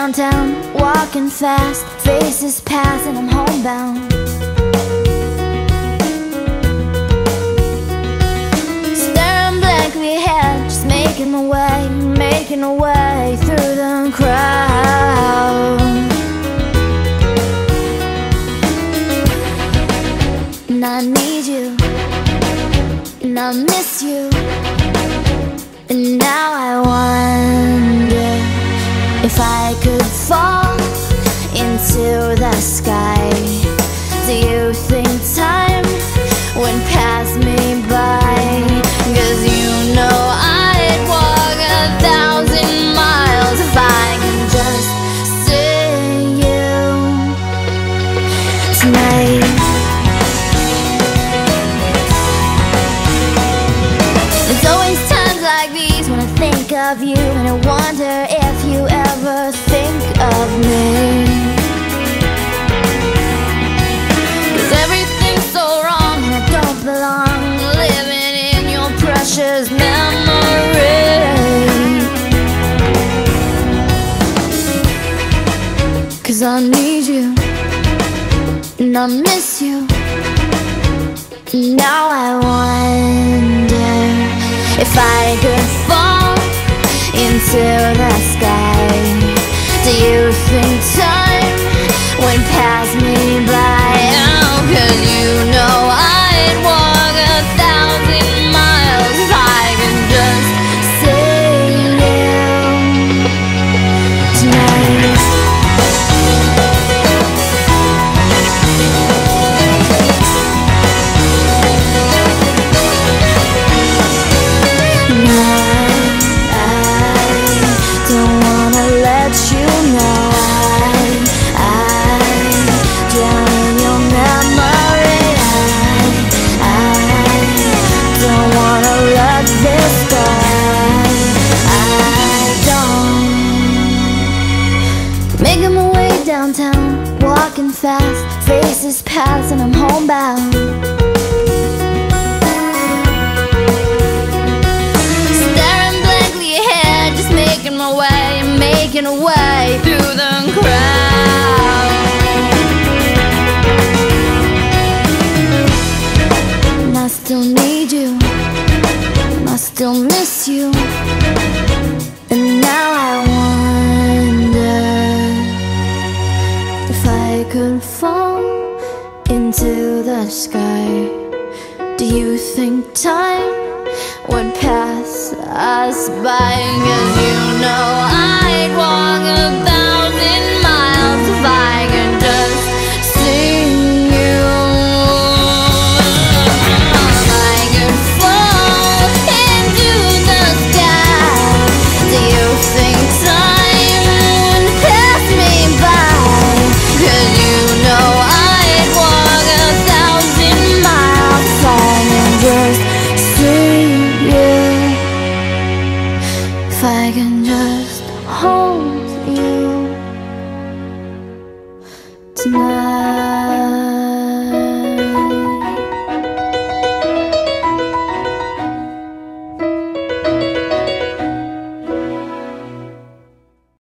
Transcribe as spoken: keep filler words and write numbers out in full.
downtown, walking fast, faces pass and I'm homebound. Staring blankly ahead, just making my way, making my way through the crowd. And I need you, and I miss you, and now I wonder if I could fall into the sky. Do you think time would pass me by? 'Cause you know I'd walk a thousand miles if I could just see you tonight. There's always times like these when I think of you, and I wonder if you ever think of me. 'Cause everything's so wrong and I don't belong, living in your precious memory. 'Cause I need you, and I miss you, now I wonder if I could fall into the sky. Do you think time would pass me by? Oh, 'cause you know I'd walk a thousand miles if I could just see you tonight. Making my way downtown, walking fast, faces pass and I'm homebound. Staring blankly ahead, just making my way, making a way through the crowd. And I still need you, and I still miss you, and now I wonder if I could fall into the sky. Do you think time would pass us by? 'Cause you know I'd walk a thousand miles if I could just see you. If I could fall into the sky, do you think time would pass me by? 'Cause you know I'd walk a thousand miles if I could just see you. If I can just hold you tonight.